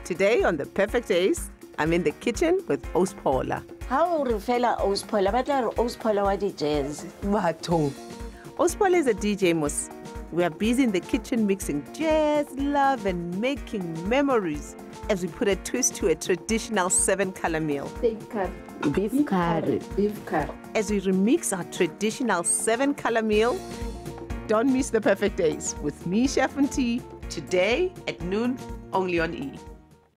Today on The Perfect Days, I'm in the kitchen with Ospola. How refela Ospola? Batla Ospola wa di jazz. Mato. Ospola is a DJ Mus. We are busy in the kitchen mixing jazz, love, and making memories as we put a twist to a traditional 7-color meal. Beef curry. As we remix our traditional 7-color meal, don't miss The Perfect Days with me, Chef Nti, today at noon, only on E!